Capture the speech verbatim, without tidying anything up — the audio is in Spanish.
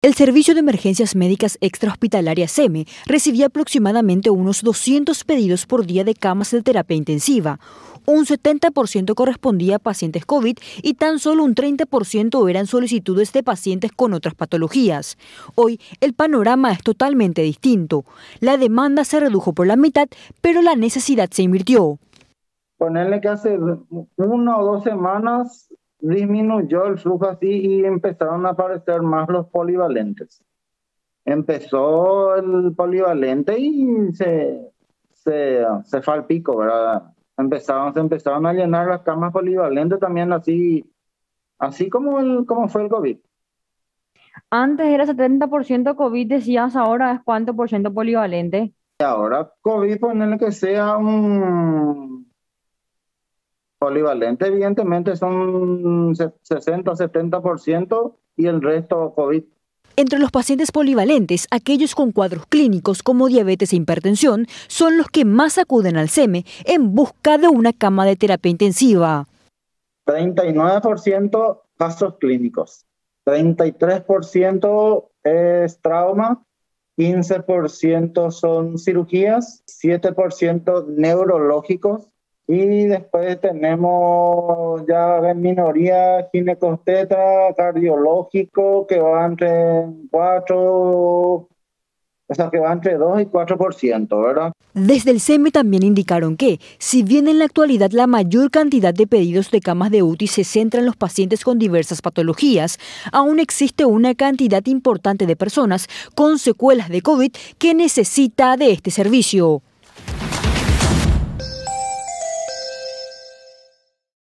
El Servicio de Emergencias Médicas Extrahospitalarias SEME recibía aproximadamente unos doscientos pedidos por día de camas de terapia intensiva. Un setenta por ciento correspondía a pacientes COVID y tan solo un treinta por ciento eran solicitudes de pacientes con otras patologías. Hoy el panorama es totalmente distinto. La demanda se redujo por la mitad, pero la necesidad se invirtió. Ponerle que hace una o dos semanas disminuyó el flujo así y empezaron a aparecer más los polivalentes. Empezó el polivalente y se, se, se fue al pico, ¿verdad? Empezaron, se empezaron a llenar las camas polivalentes también así, así como, el, como fue el COVID. Antes era setenta por ciento COVID, decías, ahora es cuánto por ciento polivalente. Y ahora COVID, ponerle que sea un polivalente, evidentemente son sesenta a setenta por ciento y el resto COVID. Entre los pacientes polivalentes, aquellos con cuadros clínicos como diabetes e hipertensión son los que más acuden al SEME en busca de una cama de terapia intensiva. treinta y nueve por ciento casos clínicos, treinta y tres por ciento es trauma, quince por ciento son cirugías, siete por ciento neurológicos y después tenemos ya en minoría ginecostetra, cardiológico, que va entre cuatro, o sea, que va entre dos y cuatro por ciento, ¿verdad? Desde el SEME también indicaron que, si bien en la actualidad la mayor cantidad de pedidos de camas de U T I se centra en los pacientes con diversas patologías, aún existe una cantidad importante de personas con secuelas de COVID que necesita de este servicio.